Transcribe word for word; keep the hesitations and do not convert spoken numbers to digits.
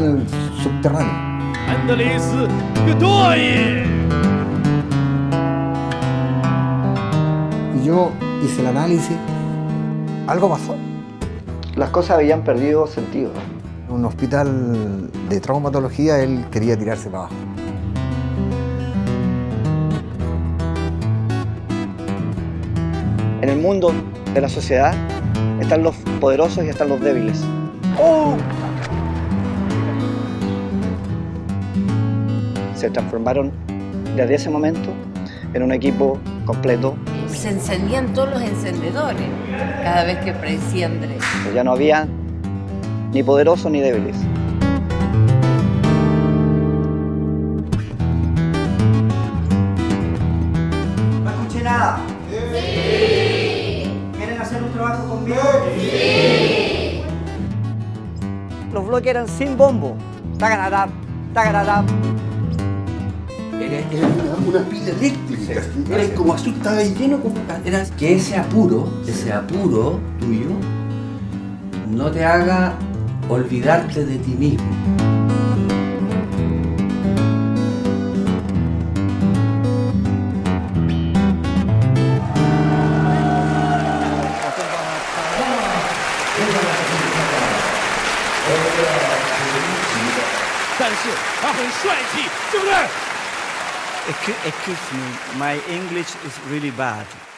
hospital subterráneo. Y yo hice el análisis. Algo pasó. Las cosas habían perdido sentido. En un hospital de traumatología él quería tirarse para abajo. En el mundo de la sociedad están los poderosos y están los débiles. ¡Oh! Se transformaron desde ese momento en un equipo completo. Se encendían todos los encendedores cada vez que aparecía Andrés. Ya no había ni poderosos ni débiles. ¿No escuché nada? Sí. ¿Quieren hacer un trabajo conmigo? Sí. Los bloques eran sin bombo. Tagararap, tagararap. Era, era una, una pila eléctrica, sí. Era como azul, estaba lleno como... Era que ese apuro, ese apuro tuyo, no te haga olvidarte de ti mismo. Excuse me, my English is really bad.